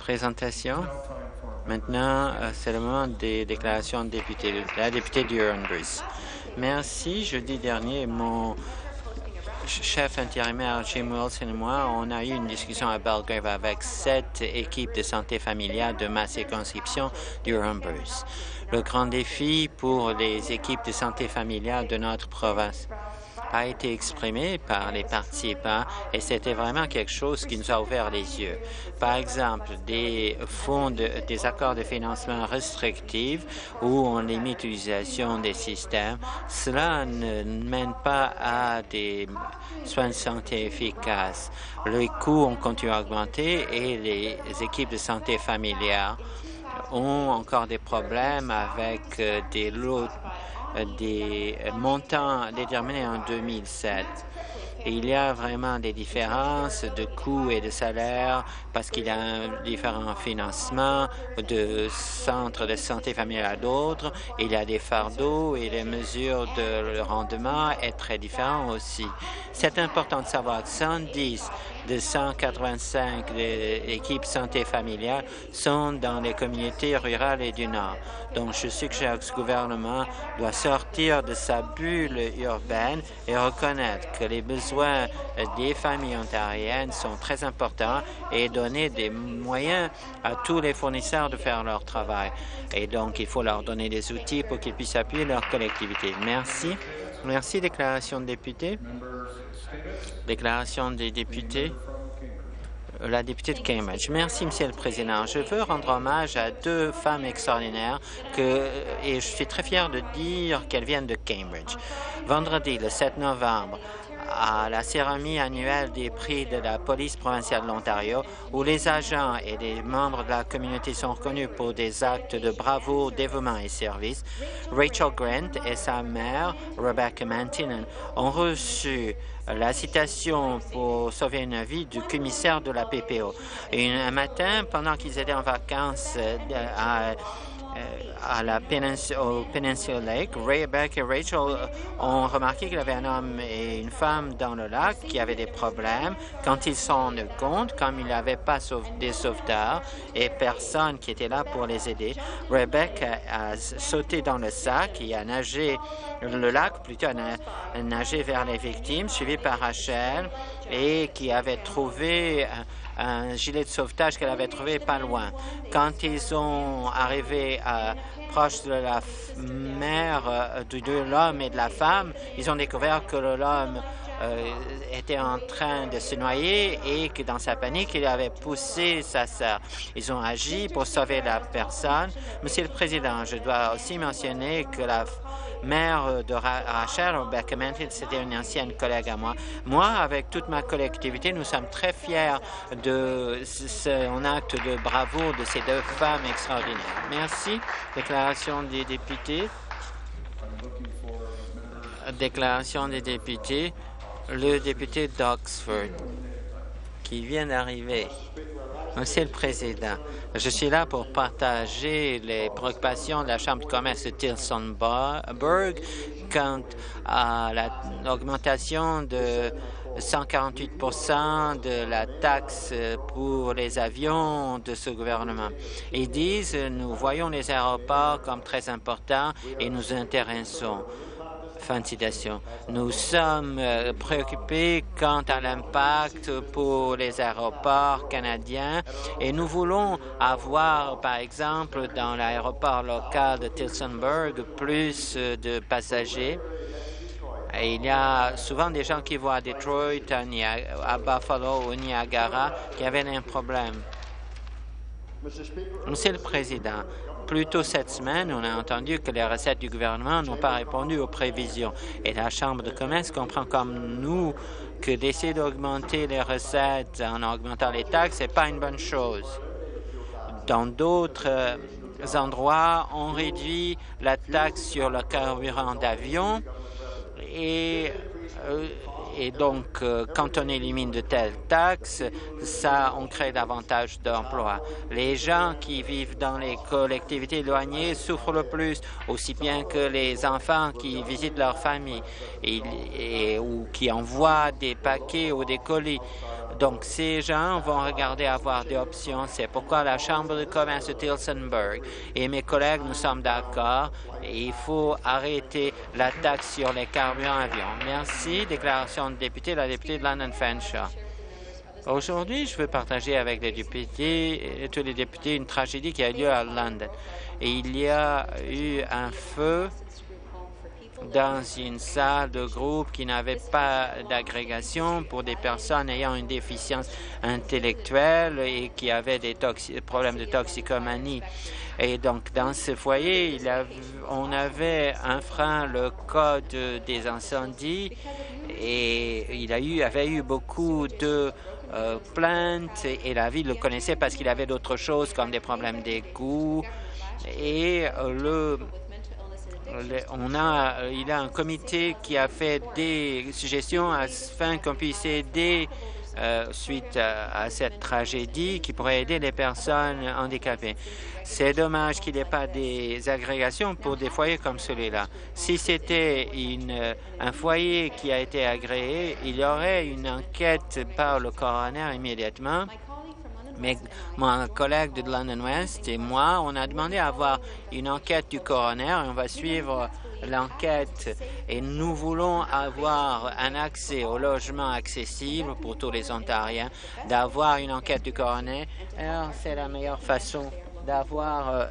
présentation. Maintenant, c'est le moment des déclarations de députés. La députée du Huron-Bruce. Merci. Jeudi dernier, mon chef intérimaire Jim Wilson et moi, on a eu une discussion à Belgrave avec 7 équipes de santé familiale de ma circonscription du Huron-Bruce. Le grand défi pour les équipes de santé familiale de notre province a été exprimé par les participants et c'était vraiment quelque chose qui nous a ouvert les yeux. Par exemple, des des accords de financement restrictifs où on limite l'utilisation des systèmes, cela ne mène pas à des soins de santé efficaces. Les coûts ont continué à augmenter et les équipes de santé familiale ont encore des problèmes avec des montants déterminés en 2007. Et il y a vraiment des différences de coûts et de salaires parce qu'il y a un différent financement de centres de santé familiale à d'autres. Il y a des fardeaux et les mesures de rendement est très différent aussi. C'est important de savoir que 110 de 185 équipes santé familiale sont dans les communautés rurales et du Nord. Donc, je suggère que ce gouvernement doit sortir de sa bulle urbaine et reconnaître que les besoins des familles ontariennes sont très importants et donner des moyens à tous les fournisseurs de faire leur travail. Et donc, il faut leur donner des outils pour qu'ils puissent appuyer leur collectivité. Merci. Merci. Déclaration de député. Déclaration des députés. La députée de Cambridge. Merci, Monsieur le Président. Je veux rendre hommage à 2 femmes extraordinaires et je suis très fier de dire qu'elles viennent de Cambridge. Vendredi, le 7 novembre, à la cérémonie annuelle des prix de la police provinciale de l'Ontario, où les agents et les membres de la communauté sont reconnus pour des actes de bravoure, dévouement et service, Rachel Grant et sa mère, Rebecca Mantinen, ont reçu la citation pour sauver une vie du commissaire de la PPO. Et un matin, pendant qu'ils étaient en vacances au Peninsula Lake, Rebecca et Rachel ont remarqué qu'il y avait un homme et une femme dans le lac qui avaient des problèmes. Quand ils s'en rendent compte, comme il n'y avait pas des sauveteurs et personne qui était là pour les aider, Rebecca a sauté dans le sac et a nagé le lac, plutôt a nagé vers les victimes, suivi par Rachel, et qui avait trouvé un gilet de sauvetage qu'elle avait trouvé pas loin. Quand ils sont arrivés proche de la mère de l'homme et de la femme, ils ont découvert que l'homme était en train de se noyer et que dans sa panique, il avait poussé sa sœur. Ils ont agi pour sauver la personne. Monsieur le Président, je dois aussi mentionner que la mère de Rachel, Rebecca Mantinen, c'était une ancienne collègue à moi. Moi, avec toute ma collectivité, nous sommes très fiers de son acte de bravoure de ces 2 femmes extraordinaires. Merci. Déclaration des députés. Déclaration des députés. Le député d'Oxford qui vient d'arriver. Monsieur le Président, je suis là pour partager les préoccupations de la Chambre de commerce de Tillsonburg quant à l'augmentation de 148 % de la taxe pour les avions de ce gouvernement. Ils disent « Nous voyons les aéroports comme très importants et nous intéressons ». Fin de citation. Nous sommes préoccupés quant à l'impact pour les aéroports canadiens et nous voulons avoir, par exemple, dans l'aéroport local de Tillsonburg, plus de passagers. Et il y a souvent des gens qui vont à Detroit, à Buffalo ou Niagara qui avaient un problème. Monsieur le Président, plus tôt cette semaine, on a entendu que les recettes du gouvernement n'ont pas répondu aux prévisions. Et la Chambre de commerce comprend comme nous que d'essayer d'augmenter les recettes en augmentant les taxes, ce n'est pas une bonne chose. Dans d'autres endroits, on réduit la taxe sur le carburant d'avion et donc, quand on élimine de telles taxes, on crée davantage d'emplois. Les gens qui vivent dans les collectivités éloignées souffrent le plus, aussi bien que les enfants qui visitent leur famille ou qui envoient des paquets ou des colis. Donc, ces gens vont regarder avoir des options. C'est pourquoi la Chambre de commerce de Tillsonburg et mes collègues, nous sommes d'accord. Il faut arrêter la taxe sur les carburants avions. Merci. Déclaration de député, la députée de London Fanshawe. Aujourd'hui, je veux partager avec les députés, tous les députés, une tragédie qui a eu lieu à London. Et il y a eu un feu dans une salle de groupe qui n'avait pas d'agrégation pour des personnes ayant une déficience intellectuelle et qui avaient des problèmes de toxicomanie. Et donc, dans ce foyer, on avait enfreint le code des incendies et il avait eu beaucoup de plaintes et la ville le connaissait parce qu'il avait d'autres choses comme des problèmes d'égout et il y a un comité qui a fait des suggestions afin qu'on puisse aider suite à cette tragédie qui pourrait aider les personnes handicapées. C'est dommage qu'il n'y ait pas des agrégations pour des foyers comme celui-là. Si c'était un foyer qui a été agréé, il y aurait une enquête par le coroner immédiatement. Mais mon collègue de London West et moi, on a demandé à avoir une enquête du coroner et on va suivre l'enquête et nous voulons avoir un accès au logement accessible pour tous les Ontariens, d'avoir une enquête du coroner. C'est la meilleure façon d'avoir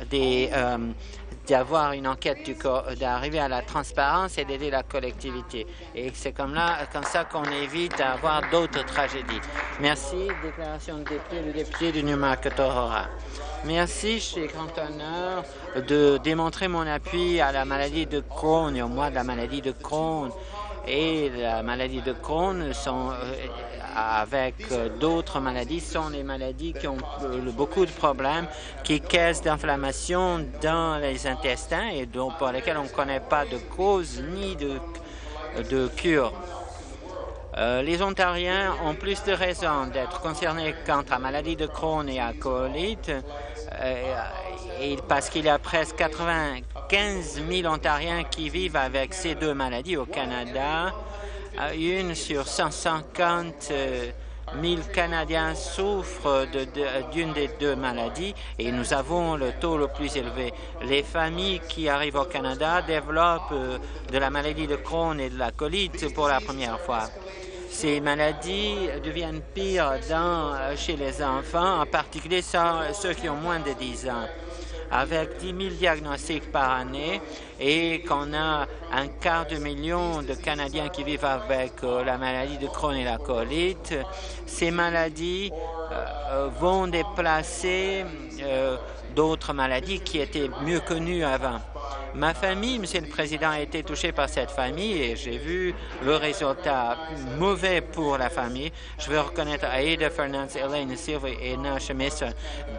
une enquête d'arriver à la transparence et d'aider la collectivité. Et c'est comme ça qu'on évite d'avoir d'autres tragédies. Merci. Déclaration de député, le député de Newmarket-Aurora. Merci. J'ai grand honneur de démontrer mon appui à la maladie de Crohn et au mois de la maladie de Crohn. Et la maladie de Crohn avec d'autres maladies sont les maladies qui ont beaucoup de problèmes, qui causent d'inflammation dans les intestins et pour lesquels on ne connaît pas de cause ni de cure. Les Ontariens ont plus de raisons d'être concernés quant à la maladie de Crohn et à colite parce qu'il y a presque 95 000 Ontariens qui vivent avec ces deux maladies au Canada. Une sur 150 000 Canadiens souffrent d'une des deux maladies et nous avons le taux le plus élevé. Les familles qui arrivent au Canada développent de la maladie de Crohn et de la colite pour la première fois. Ces maladies deviennent pires chez les enfants, en particulier ceux qui ont moins de 10 ans. Avec 10 000 diagnostics par année et qu'on a 250 000 de Canadiens qui vivent avec la maladie de Crohn et la colite, ces maladies vont déplacer d'autres maladies qui étaient mieux connues avant. Ma famille, Monsieur le Président, a été touchée par cette famille et j'ai vu le résultat mauvais pour la famille. Je veux reconnaître Aida Fernandez, Elaine Silva et Nasha Mason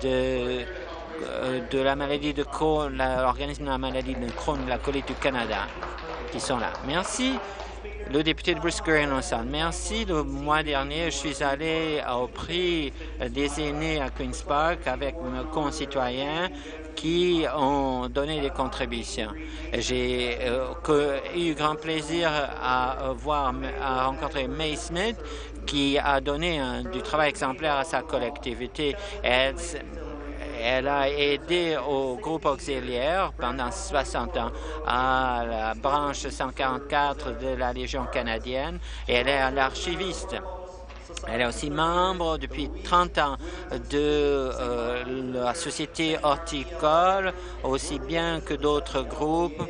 de la maladie de Crohn, l'organisme de la maladie de Crohn et la colite du Canada, qui sont là. Merci. Le député de Bruce Grey-Innocent. Merci. Le mois dernier, je suis allé au prix des aînés à Queen's Park avec mes concitoyens qui ont donné des contributions. J'ai eu grand plaisir à rencontrer May Smith qui a donné du travail exemplaire à sa collectivité. Elle a aidé au groupe auxiliaire pendant 60 ans à la branche 144 de la Légion canadienne et elle est l'archiviste. Elle est aussi membre depuis 30 ans de la Société horticole, aussi bien que d'autres groupes.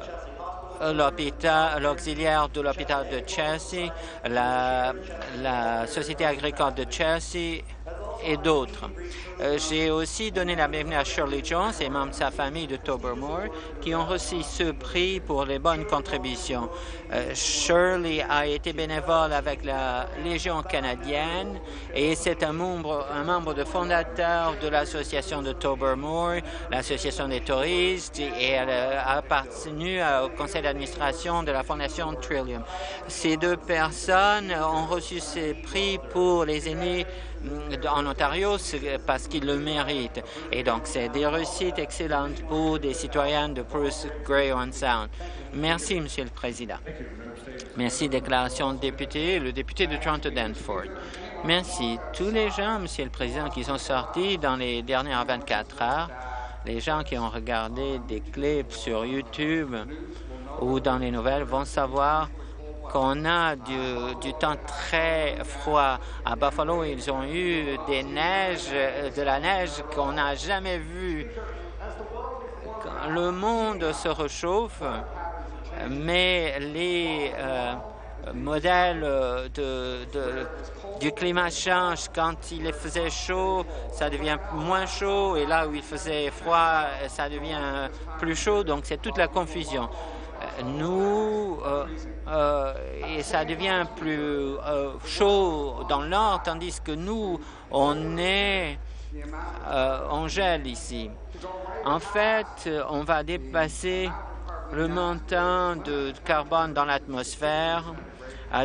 L'auxiliaire de l'hôpital de Chelsea, la Société agricole de Chelsea et d'autres. J'ai aussi donné la bienvenue à Shirley Jones et membres de sa famille de Tobermoor qui ont reçu ce prix pour les bonnes contributions. Shirley a été bénévole avec la Légion canadienne et c'est un membre de fondateur de l'association de Tobermoor, l'association des touristes, et elle a appartenu au conseil d'administration de la fondation Trillium. Ces deux personnes ont reçu ces prix pour les aînés en Ontario parce qu'ils le méritent. Et donc, c'est des réussites excellentes pour des citoyens de Bruce Grey-Owen Sound. Merci, Monsieur le Président. Merci. Déclaration de député. Le député de Toronto-Danforth. Merci. Tous les gens, Monsieur le Président, qui sont sortis dans les dernières 24 heures, les gens qui ont regardé des clips sur YouTube ou dans les nouvelles vont savoir qu'on a du temps très froid. À Buffalo, ils ont eu de la neige qu'on n'a jamais vue. Le monde se réchauffe, mais les modèles du climat changent. Quand il faisait chaud, ça devient moins chaud, et là où il faisait froid, ça devient plus chaud. Donc, c'est toute la confusion. Et ça devient plus chaud dans le nord, tandis que nous, on gèle ici. En fait, on va dépasser le montant de carbone dans l'atmosphère à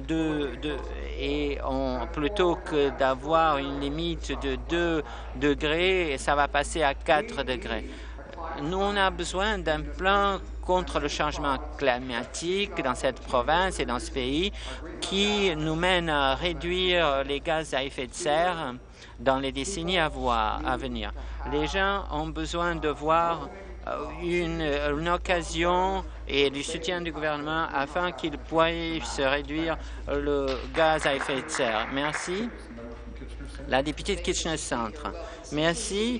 plutôt que d'avoir une limite de 2 degrés, ça va passer à 4 degrés. Nous, on a besoin d'un plan contre le changement climatique dans cette province et dans ce pays qui nous mène à réduire les gaz à effet de serre dans les décennies à venir. Les gens ont besoin de voir une occasion et du soutien du gouvernement afin qu'ils puissent réduire le gaz à effet de serre. Merci. La députée de Kitchener Centre. Merci.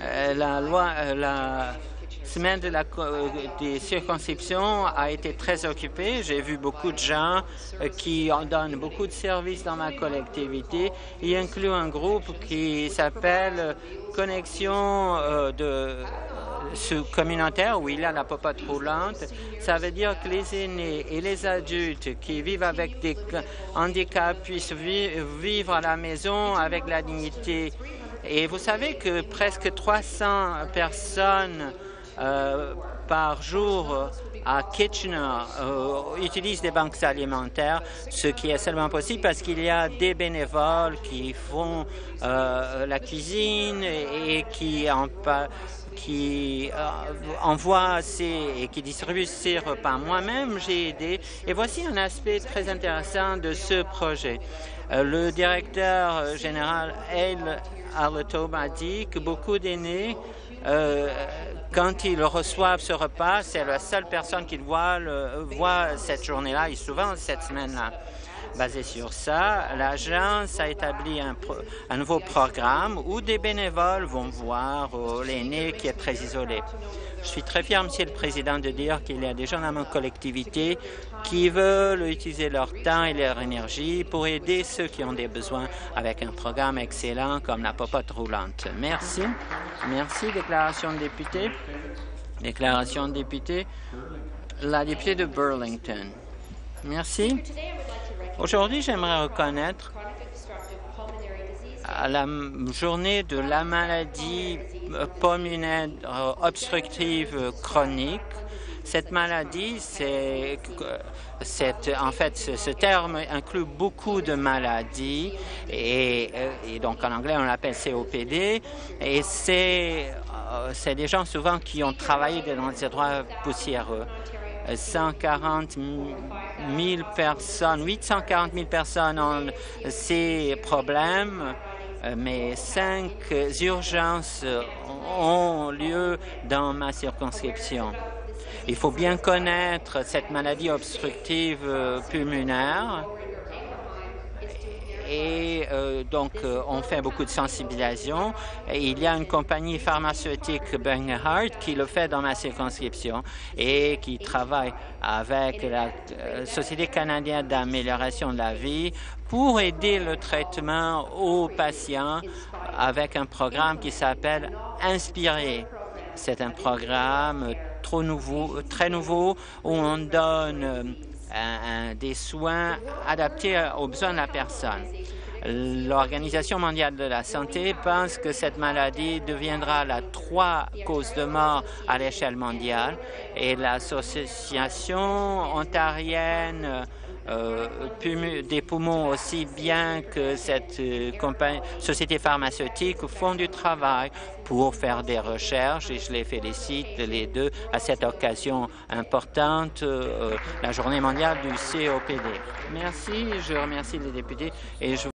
La semaine des circonscriptions a été très occupée. J'ai vu beaucoup de gens qui en donnent beaucoup de services dans ma collectivité. Il inclut un groupe qui s'appelle Connexion communautaire, où il y a la popote roulante. Ça veut dire que les aînés et les adultes qui vivent avec des handicaps puissent vivre à la maison avec la dignité. Et vous savez que presque 300 personnes par jour à Kitchener utilisent des banques alimentaires, ce qui est seulement possible parce qu'il y a des bénévoles qui font la cuisine et qui envoient et qui distribuent ces repas. Moi-même, j'ai aidé. Et voici un aspect très intéressant de ce projet. Le directeur général, Arletobe, a dit que beaucoup d'aînés, quand ils reçoivent ce repas, c'est la seule personne qu'ils voient cette journée-là et souvent cette semaine-là. Basé sur ça, l'agence a établi un nouveau programme où des bénévoles vont voir l'aîné qui est très isolé. Je suis très fier, Monsieur le Président, de dire qu'il y a des gens dans ma collectivité qui veulent utiliser leur temps et leur énergie pour aider ceux qui ont des besoins avec un programme excellent comme la popote roulante. Merci. Merci. Déclaration de député. Déclaration de député. La députée de Burlington. Merci. Aujourd'hui, j'aimerais reconnaître à la journée de la maladie pulmonaire obstructive chronique. Cette maladie, en fait, ce terme inclut beaucoup de maladies et donc en anglais, on l'appelle COPD. Et c'est des gens souvent qui ont travaillé dans des endroits poussiéreux. 840 000 personnes ont ces problèmes, mais 5 urgences ont lieu dans ma circonscription. Il faut bien connaître cette maladie obstructive pulmonaire. Et donc, on fait beaucoup de sensibilisation. Il y a une compagnie pharmaceutique, Bernhardt, qui le fait dans ma circonscription et qui travaille avec la Société canadienne d'amélioration de la vie pour aider le traitement aux patients avec un programme qui s'appelle Inspirer. C'est un programme très nouveau où on donne des soins adaptés aux besoins de la personne. L'Organisation mondiale de la santé pense que cette maladie deviendra la 3 cause de mort à l'échelle mondiale et l'Association ontarienne des poumons, aussi bien que cette société pharmaceutique, font du travail pour faire des recherches et je les félicite les deux à cette occasion importante, la Journée mondiale du COPD. Merci, je remercie les députés et je